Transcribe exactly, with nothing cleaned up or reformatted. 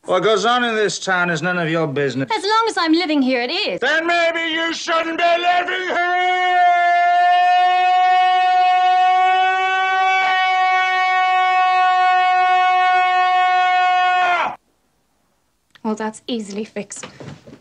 What goes on in this town is none of your business. As long as I'm living here, it is. Then maybe you shouldn't be living here! Well, that's easily fixed.